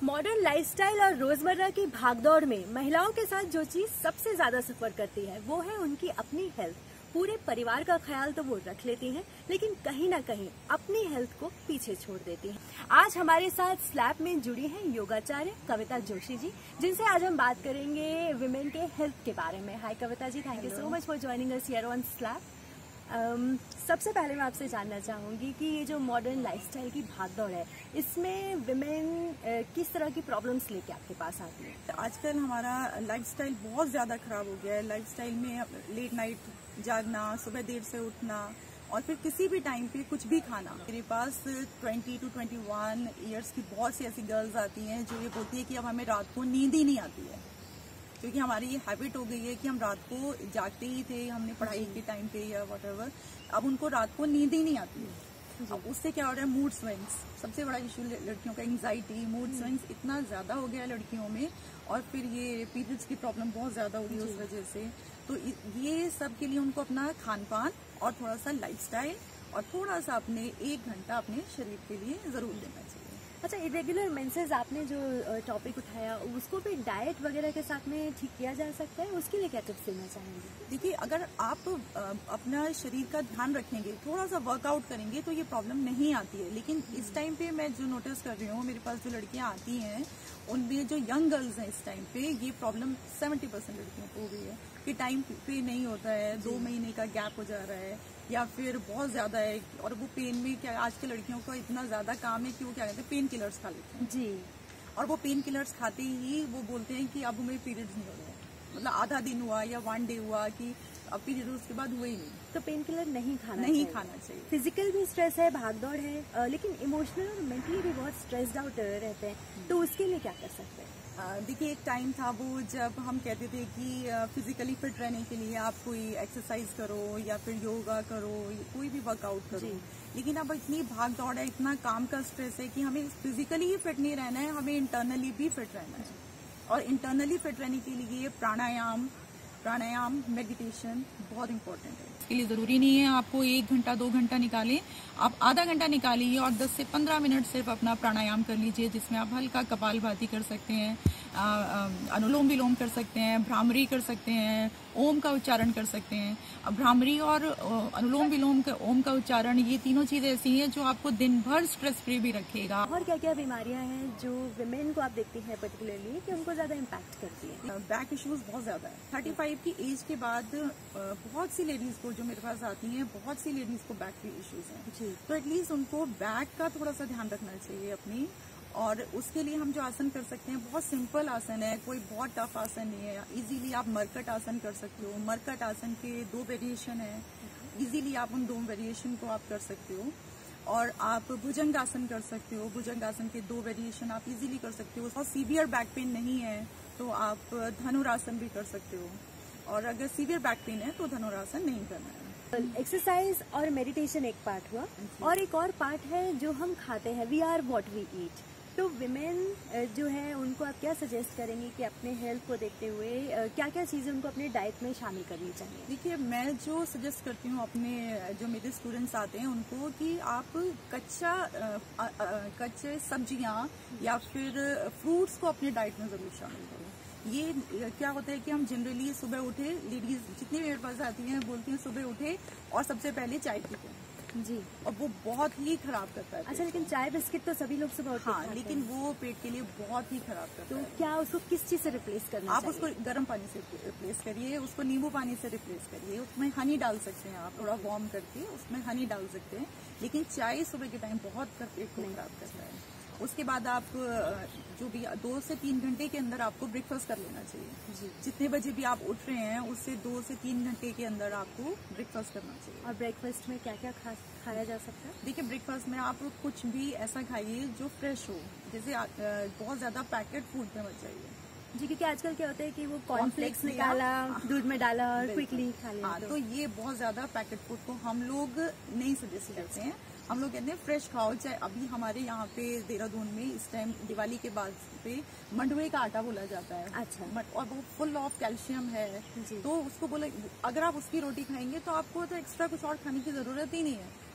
Modern lifestyle और रोजमर्रा की भागदौड़ में महिलाओं के साथ जो चीज सबसे ज्यादा सफर करती है वो है उनकी अपनी हेल्थ। पूरे परिवार का ख्याल तो वो रख लेती हैं, लेकिन कहीं ना कहीं अपनी हेल्थ को पीछे छोड़ देती हैं। आज हमारे साथ स्लैब में जुड़ी हैं योगाचार्य कविता जोशी जी, जिनसे आज हम बात करेंगे विमेन के हेल्थ के बारे में। Hi Kavita ji, thank you so much for joining us here on slab. सबसे पहले मैं आपसे जानना चाहूंगी कि ये जो मॉडर्न लाइफस्टाइल की भागदौड़ है, इसमें विमेन किस तरह की प्रॉब्लम्स लेके आपके पास आती है? आजकल हमारा लाइफस्टाइल बहुत ज़्यादा खराब हो गया है। लाइफस्टाइल में लेट नाइट जागना, सुबह देर से उठना और फिर किसी भी टाइम पे कुछ भी खाना। मेरे पास 20 to 21 ईयर्स की बहुत सी ऐसी गर्ल्स आती हैं जो ये बोलती है कि अब हमें रात को नींद ही नहीं आती है, क्योंकि हमारी ये हैबिट हो गई है कि हम रात को जागते ही थे, हमने पढ़ाई के टाइम पे या व्हाटएवर, अब उनको रात को नींद ही नहीं आती है। अब उससे क्या हो रहा है, मूड स्विंग्स, सबसे बड़ा इशू लड़कियों का एंजाइटी, मूड स्विंग्स इतना ज्यादा हो गया है लड़कियों में, और फिर ये पीरियड्स की प्रॉब्लम बहुत ज्यादा हो रही है उस वजह से। तो ये सब के लिए उनको अपना खान पान और थोड़ा सा लाइफस्टाइल और थोड़ा सा अपने 1 घंटा अपने शरीर के लिए जरूर देना चाहिए। अच्छा, इरेगुलर मेंसेस आपने जो टॉपिक उठाया, उसको भी डाइट वगैरह के साथ में ठीक किया जा सकता है? उसके लिए क्या टिप्स देना चाहेंगे? देखिए, अगर आप अपना शरीर का ध्यान रखेंगे, थोड़ा सा वर्कआउट करेंगे तो ये प्रॉब्लम नहीं आती है। लेकिन इस टाइम पे मैं जो नोटिस कर रही हूँ, मेरे पास जो लड़कियां आती हैं उनमें जो यंग गर्ल्स हैं इस टाइम पे, ये प्रॉब्लम 70% लड़कियों को हो गई है कि टाइम पे नहीं होता है, 2 महीने का गैप हो जा रहा है या फिर बहुत ज्यादा है। और वो पेन में क्या, आज की लड़कियों का इतना ज्यादा काम है कि वो क्या कहते हैं, पेन किलर्स खा लेते हैं जी। और वो पेन किलर्स खाते ही वो बोलते हैं कि अब हमें पीरियड्स नहीं हो रहे हैं, मतलब आधा दिन हुआ या 1 डे हुआ कि अब पीरियड उसके बाद हुए ही नहीं। तो पेन किलर नहीं खाना चाहिए। फिजिकल भी स्ट्रेस है, भागदौड़ है, लेकिन इमोशनल और मेंटली भी बहुत स्ट्रेस्ड आउट रहते हैं, तो उसके लिए क्या कर सकते हैं? देखिए, एक टाइम था वो जब हम कहते थे कि फिजिकली फिट रहने के लिए आप कोई एक्सरसाइज करो या फिर योगा करो, कोई भी वर्कआउट करो। लेकिन अब इतनी भाग दौड़ है, इतना काम का स्ट्रेस है कि हमें फिजिकली ही फिट नहीं रहना है, हमें इंटरनली भी फिट रहना है। और इंटरनली फिट रहने के लिए प्राणायाम, मेडिटेशन बहुत इंपॉर्टेंट है। इसके लिए जरूरी नहीं है आपको 1 घंटा 2 घंटा निकालें, आप आधा घंटा निकालिए और 10 से 15 मिनट सिर्फ अपना प्राणायाम कर लीजिए, जिसमें आप हल्का कपालभाति कर सकते हैं, अनुलोम विलोम कर सकते हैं, भ्रामरी कर सकते हैं, ओम का उच्चारण कर सकते हैं। अब भ्रामरी और अनुलोम विलोम का ओम का उच्चारण, ये तीनों चीजें ऐसी हैं जो आपको दिन भर स्ट्रेस फ्री भी रखेगा। और क्या क्या बीमारियां हैं जो विमेन को आप देखती हैं पर्टिकुलरली कि उनको ज्यादा इम्पैक्ट करती है? बैक इश्यूज बहुत ज्यादा है। 35 की एज के बाद बहुत सी लेडीज को जो मेरे पास आती हैं, बहुत सी लेडीज को बैक के इश्यूज हैं, तो एटलीस्ट उनको बैक का थोड़ा सा ध्यान रखना चाहिए अपनी। और उसके लिए हम जो आसन कर सकते हैं, बहुत सिंपल आसन है, कोई बहुत टफ आसन नहीं है। इजीली आप मरकट आसन कर सकते हो। मरकट आसन के 2 वेरिएशन है, इजीली आप उन 2 वेरिएशन को आप कर सकते हो। और आप भुजंग आसन कर सकते हो, भुजंग आसन के 2 वेरिएशन आप इजीली कर सकते हो। और सीवियर बैक पेन नहीं है तो आप धनुरासन भी कर सकते हो, और अगर सीवियर बैक पेन है तो धनुरासन नहीं करना है। एक्सरसाइज और मेडिटेशन एक पार्ट हुआ, और एक और पार्ट है जो हम खाते हैं, we are what we eat. तो विमेन जो है उनको आप क्या सजेस्ट करेंगे कि अपने हेल्थ को देखते हुए क्या क्या चीजें उनको अपने डाइट में शामिल करनी चाहिए? देखिए, मैं जो सजेस्ट करती हूँ अपने जो मेरे स्टूडेंट्स आते हैं उनको, कि आप कच्चे सब्जियां या फिर फ्रूट्स को अपने डाइट में जरूर शामिल करो। ये क्या होता है कि हम जनरली सुबह उठे, लेडीज जितनी मेरे पास आती हैं बोलती हैं सुबह उठे और सबसे पहले चाय पीते हैं जी, और वो बहुत ही खराब करता है। अच्छा, लेकिन चाय बिस्किट तो सभी लोग सुबह उठते हैं। हाँ, लेकिन वो पेट के लिए बहुत ही खराब करता है। तो क्या उसको किस चीज से रिप्लेस करना आप चाहिए? उसको गर्म पानी से रिप्लेस करिए, उसको नींबू पानी से रिप्लेस करिए, उसमें हनी डाल सकते हैं आप, थोड़ा वार्म करके उसमें हनी डाल सकते हैं। लेकिन चाय सुबह के टाइम बहुत पेट को खराब करता है। उसके बाद आप जो भी 2 से 3 घंटे के अंदर आपको ब्रेकफास्ट कर लेना चाहिए जी। जितने बजे भी आप उठ रहे हैं उससे 2 से 3 घंटे के अंदर आपको ब्रेकफास्ट करना चाहिए। और ब्रेकफास्ट में क्या क्या खाया जा सकता है? देखिए, ब्रेकफास्ट में आप कुछ भी ऐसा खाइए जो फ्रेश हो, जैसे बहुत ज्यादा पैकेट फूड में मत जाइए जी, क्योंकि आजकल क्या होता है कि वो कॉर्नफ्लेक्स निकाला, दूध में डाला और क्विकली खा लिया। हाँ, तो ये बहुत ज्यादा पैकेट फूड को हम लोग नहीं सजेस्ट करते हैं। हम लोग कहते हैं फ्रेश खाओ। चाहे अभी हमारे यहाँ पे देहरादून में इस टाइम दिवाली के बाद पे मंडुए का आटा बोला जाता है। अच्छा। और वो फुल ऑफ कैल्शियम है जी। तो उसको बोले, अगर आप उसकी रोटी खाएंगे तो आपको तो एक्स्ट्रा कुछ और खाने की जरूरत ही नहीं है।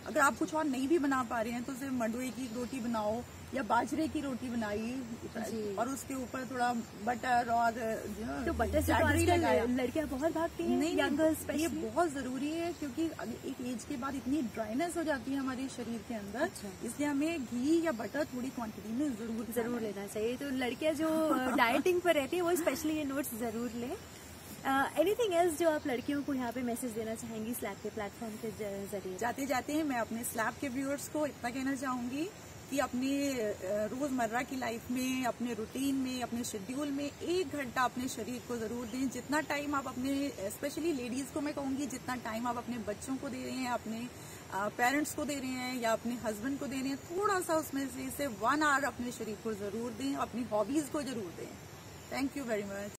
अगर आप कुछ और नहीं भी बना पा रहे हैं तो सिर्फ मंडुए की रोटी बनाओ या बाजरे की रोटी बनाई और उसके ऊपर थोड़ा बटर और तो बटर से आजकल लड़कियां बहुत भागती हैं। नहीं, ये बहुत जरूरी है क्योंकि एक एज के बाद इतनी ड्राइनेस हो जाती है हमारे शरीर के अंदर, इसलिए हमें घी या बटर थोड़ी क्वांटिटी में जरूर लेना चाहिए। तो लड़कियां जो डाइटिंग पर रहती है वो स्पेशली ये नोट्स जरूर लें। एनीथिंग एल्स जो आप लड़कियों को यहाँ पे मैसेज देना चाहेंगी स्लैब के प्लेटफॉर्म के जरिए? जाते हैं मैं अपने स्लैब के व्यूअर्स को इतना कहना चाहूंगी कि अपने रोजमर्रा की लाइफ में, अपने रूटीन में, अपने शेड्यूल में 1 घंटा अपने शरीर को जरूर दें। जितना टाइम आप अपने, स्पेशली लेडीज को मैं कहूंगी, जितना टाइम आप अपने बच्चों को दे रहे हैं, अपने पेरेंट्स को दे रहे हैं या अपने हस्बैंड को दे रहे हैं, थोड़ा सा उसमें से 1 आवर अपने शरीर को जरूर दें, अपनी हॉबीज को जरूर दें। Thank you very much.